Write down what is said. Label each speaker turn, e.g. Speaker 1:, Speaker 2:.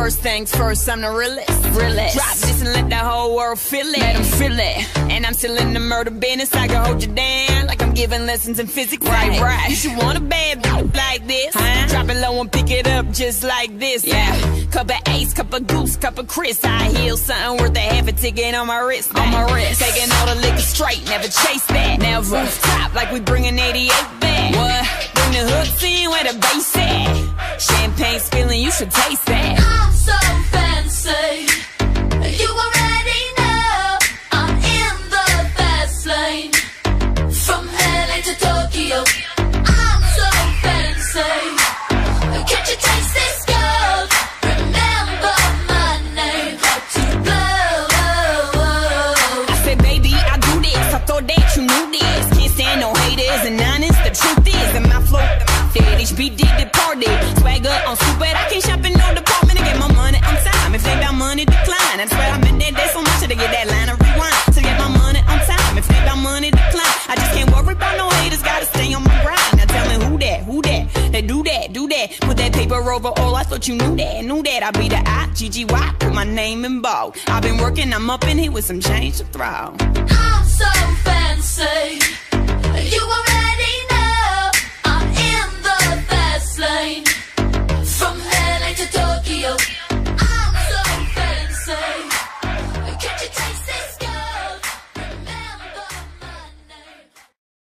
Speaker 1: First things first, I'm the realest. Drop this and let the whole world feel it. Let them feel it. And I'm still in the murder business. I can hold you down like I'm giving lessons in physics. Right. You should want a bad bitch like this. Drop it low and pick it up just like this. Yeah. Cup of Ace, cup of Goose, cup of Chris. I heal something worth a half a ticket on my wrist. Taking all the liquor straight, never chase that. Never top like we bringing 88 back. What? Bring the hooks in where the bass at. Champagne spilling, you should taste that.
Speaker 2: I'm so fancy. You already know I'm in the fast lane. From LA to Tokyo, I'm so fancy. Can't you taste this gold? Remember my name, hard to blow.
Speaker 1: I said, baby, I do this. I thought that you knew this. Can't stand no haters and honest. The truth is that my flow, HB did the party. Swagger on stupid. I can't shop in no department to get my money on time. If they got money, decline. I swear I've been there so much to get that line of rewind. To get my money on time. If they got money, decline. I just can't worry about no haters. Gotta stay on my grind. Now tell me who that? They do that. Put that paper over all. I thought you knew that. I be the I-G-G-Y. Put my name in bold. I've been working. I'm up in here with some change to throw.
Speaker 2: I'm so fancy. You already